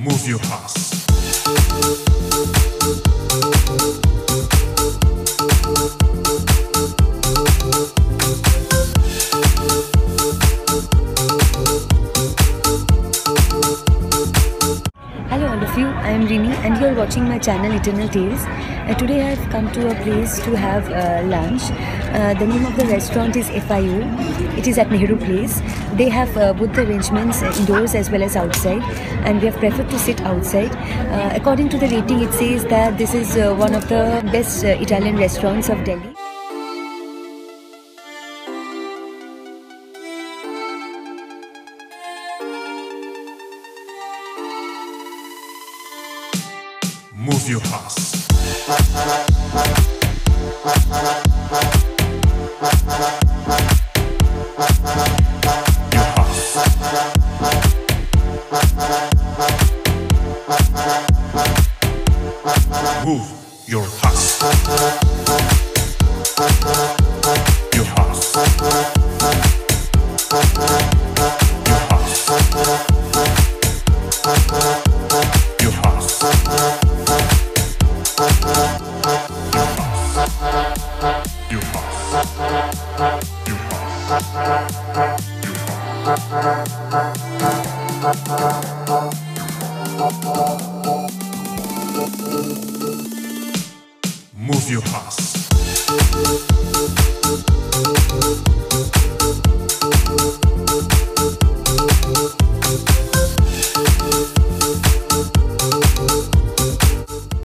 Move your house. Hello all of you, I am Rini and you are watching my channel Eternal Tales. Today I have come to a place to have lunch. The name of the restaurant is Fio. It is at Nehru Place. They have both the arrangements indoors as well as outside, and we have preferred to sit outside. According to the rating, it says that this is one of the best Italian restaurants of Delhi. Move your house. Move your house. Your house. Your house. Your house. Move your house.